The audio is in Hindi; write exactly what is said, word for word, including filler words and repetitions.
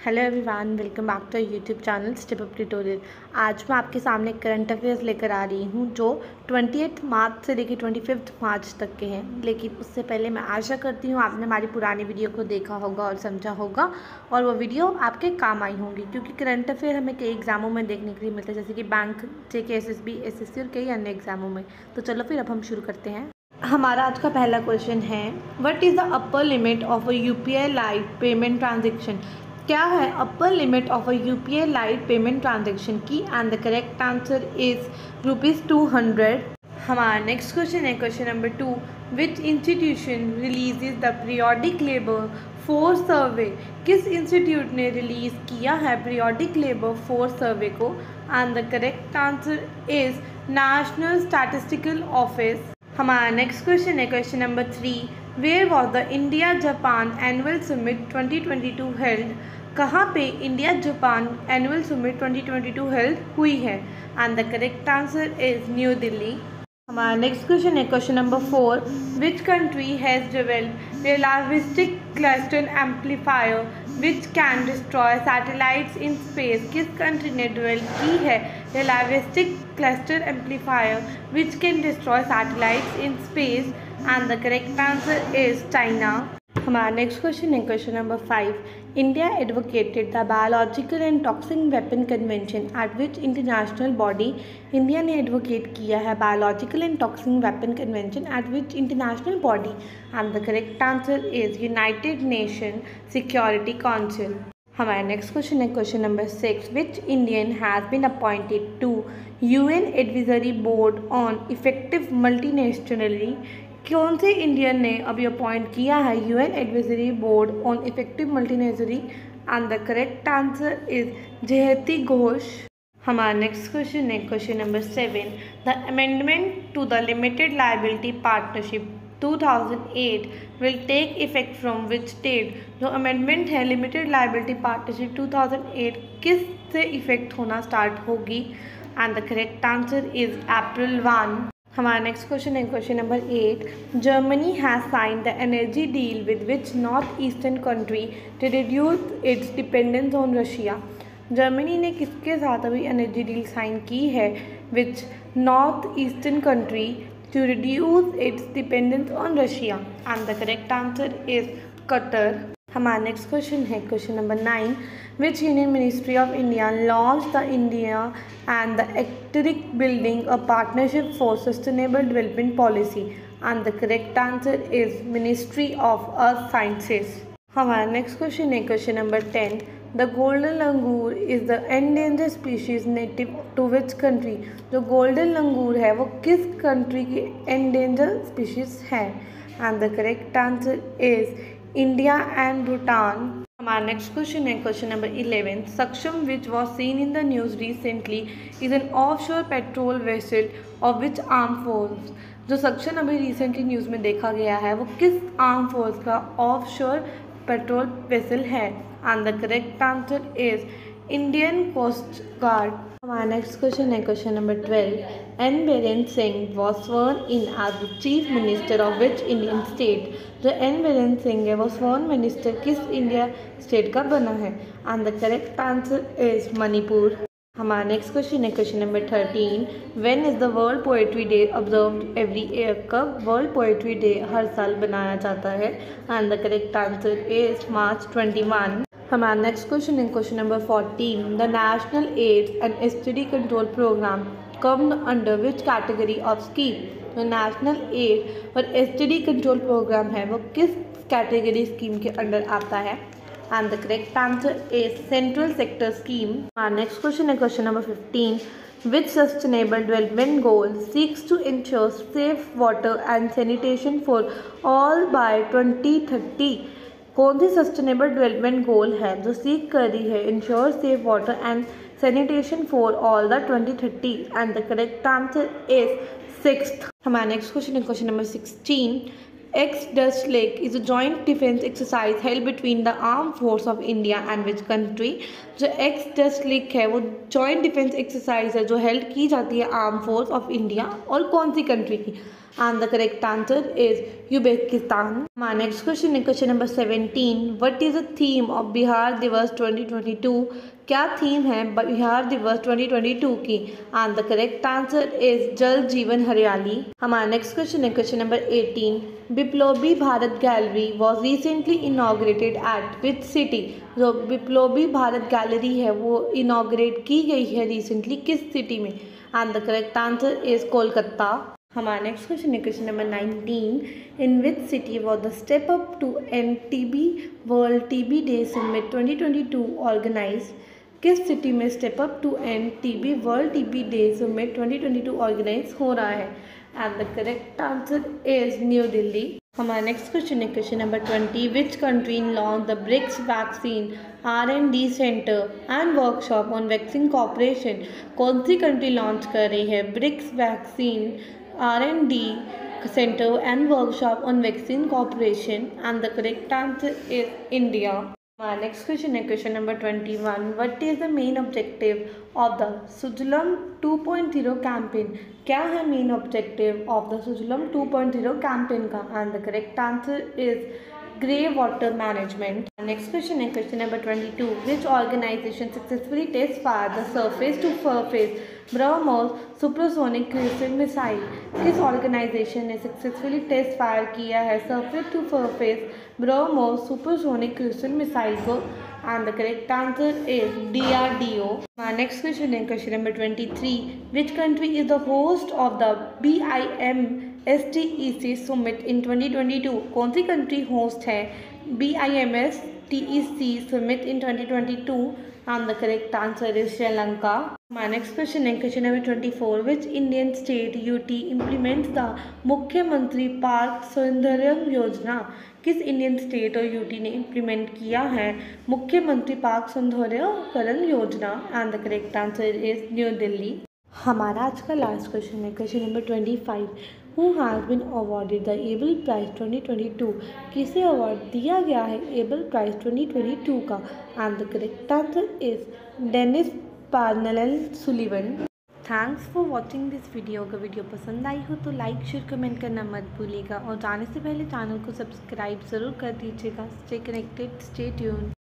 Hello everyone, welcome back to YouTube channel step up tutorial. आज मैं आपके सामने करंट अफेयर्स लेकर आ रही हूँ जो अट्ठाईस मार्च से लेकर पच्चीस मार्च तक के हैं। लेकिन उससे पहले मैं आशा करती हूँ आपने हमारी पुरानी वीडियो को देखा होगा और समझा होगा और वो वीडियो आपके काम आई होंगी, क्योंकि करंट अफेयर हमें कई एग्जामों में देखने के लिए मिलता है, जैसे कि bank, J K, S S B, S S C और कई अन्य एग्जामों में। तो चलो फिर अब हम शुरू करते हैं। हमारा आज का पहला क्वेश्चन है, what is the upper limit of a U P I lite payment transaction. क्या है upper limit of a U P I lite payment transaction की? And the correct answer is rupees two hundred. हमारा नेक्स्ट क्वेश्चन है question number two, which institution releases the periodic labour force survey. किस इंस्टीट्यूट ने रिलीज़ किया है पीरियोडिक लेबर फोर्स सर्वे को? And the correct answer is national statistical office. हमारा नेक्स्ट क्वेश्चन है question number three, where was the India Japan annual summit twenty twenty two held. कहाँ पे India Japan annual summit twenty twenty two held हुई है? And the correct answer is new Delhi. हमारा नेक्स्ट क्वेश्चन है question number four, which country has developed relativistic cluster amplifier which can destroy satellites in space. किस कंट्री ने डेवलप की है relativistic cluster amplifier which can destroy satellites in space? And the correct answer is China. हमारा नेक्स्ट क्वेश्चन है question number five, India advocated the biological and toxic weapon convention at which international body. India ने एडवोकेट किया है biological and toxic weapon convention at which international body? And the correct answer is United Nation Security Council. हमारा नेक्स्ट क्वेश्चन है question number six, which Indian has been appointed to U N advisory board on effective multinationally. कौन से इंडियन ने अभी अपॉइंट किया है U N advisory board on effective multinationally? And the correct answer is Jayati Ghosh. हमारा नेक्स्ट क्वेश्चन है question number seven, the amendment to the limited liability partnership two thousand eight will take effect from which date. जो अमेंडमेंट है limited liability partnership two thousand eight किस से इफेक्ट होना स्टार्ट होगी? And the correct answer is April one. हमारा नेक्स्ट क्वेश्चन है question number eight, Germany has sign the energy deal with which north eastern country to reduce its dependence on Russia. Germany ने किसके साथ अभी एनर्जी डील साइन की है which north eastern country to reduce its dependence on Russia? And the correct answer is Qatar. हमारा नेक्स्ट क्वेश्चन है question number nine, which union ministry of India launch the India and the Arctic building a partnership for sustainable development policy? And the correct answer is ministry of earth sciences. हमारा नेक्स्ट क्वेश्चन है question number ten, the golden langur is the endangered species native to which country. जो गोल्डन लंगूर है वो किस कंट्री की एंडेंजर्ड स्पीशीज है? And the correct answer is India and Bhutan. हमारा नेक्स्ट क्वेश्चन है question number eleven, Saksham which was seen in the news recently is an offshore patrol vessel of which arm force. जो सक्षम अभी रिसेंटली न्यूज़ में देखा गया है वो किस आर्म फोर्स का ऑफ शोर पेट्रोल वेसल है? And the correct answer is Indian coast guard. हमारा नेक्स्ट क्वेश्चन है question number twelve, N Biren Singh was sworn in as the chief minister of which Indian state. जो एन बीरेन सिंह है वो स्वर्न मिनिस्टर किस इंडिया स्टेट का बना है? And the correct answer is Manipur. हमारा नेक्स्ट क्वेश्चन है question number thirteen, when is the world poetry day observed every year. कब वर्ल्ड पोएट्री डे हर साल बनाया जाता है? And the correct answer is March twenty one. हमारा नेक्स्ट क्वेश्चन है question number fourteen, the national AIDS and S T D control programme come under which category of scheme. जो नेशनल एड और S T D control programme है वो किस कैटेगरी स्कीम के अंडर आता है? And the correct answer is central sector scheme. हमारा नेक्स्ट क्वेश्चन है question number fifteen, which sustainable development goal seeks to ensure safe water and sanitation for all by twenty thirty. कौन सी सस्टेनेबल डेवलपमेंट गोल है जो सीख कर रही है ensure safe water and sanitation for all the twenty thirty? And the correct answer is sixth. हमारा नेक्स्ट क्वेश्चन है question number sixteen, X dust lake is a joint defence exercise held between the arm force of India and which country. जो एक्स डस्ट लेक है वो जॉइंट डिफेंस एक्सरसाइज है जो हेल्ड की जाती है आर्म फोर्स ऑफ इंडिया और कौन सी कंट्री की? and the correct answer is Uzbekistan. My next question is question number seventeen. What is the theme of Bihar Divas twenty twenty-two? क्या थीम है बिहार दिवस twenty twenty-two की? And the correct answer is Jal Jeevan Hariyali. हमारा नेक्स्ट क्वेश्चन है question number eighteen. Biplobi Bharat gallery was recently inaugurated at which city? जो बिप्लोबी भारत गैलरी है वो इनाग्रेट की गई है रिसेंटली किस सिटी में? And the correct answer is Kolkata. हमारा नेक्स्ट क्वेश्चन है question number nineteen. In which city was the step up to end T B world T B day summit twenty twenty-two organize? किस सिटी में step up to end T B world T B day summit twenty twenty-two organize हो रहा है? And the correct answer is new Delhi. हमारा नेक्स्ट क्वेश्चन है question number twenty. Which country launch the BRICS vaccine R and D centre and workshop on vaccine cooperation? कौन सी कंट्री लॉन्च कर रही है BRICS vaccine R and D centre and workshop on vaccine cooperation? And the correct answer is India. My next question is question number twenty-one. What is the main objective of the Sujalam two point oh campaign? क्या है main objective of the Sujalam two point oh campaign का? And the correct answer is grey water management. Next question is question number twenty-two. Which organization successfully test fired the surface to surface BrahMos supersonic cruise missile? किस ऑर्गेनाइजेशन ने सक्सेसफुली टेस्ट फायर किया है surface to surface BrahMos supersonic cruise missile को? And the correct answer is D R D O. My next question है question number twenty-three. Which country is the host of the B I M S T E C summit in twenty twenty-two? कौन सी कंट्री होस्ट है B I M S T E C summit in twenty twenty-two? And the correct answer is Sri Lanka. My next question is question number twenty-four. Which Indian state U T implements the मुख्यमंत्री पार्क सौंदर्यम योजना? किस इंडियन स्टेट और यूटी ने इम्प्लीमेंट किया है मुख्यमंत्री पार्क सौंदर्यकरण योजना? And the correct answer is new Delhi. हमारा आज का लास्ट क्वेश्चन है question number twenty five. Who has been awarded the Abel prize twenty twenty two? किसे अवार्ड दिया गया है Abel prize twenty twenty two का? And the correct answer is Dennis Parnell Sullivan. Thanks for watching this video. अगर वीडियो पसंद आई हो तो लाइक शेयर कमेंट करना मत भूलिएगा और जाने से पहले चैनल को सब्सक्राइब ज़रूर कर दीजिएगा. Stay connected, stay tuned.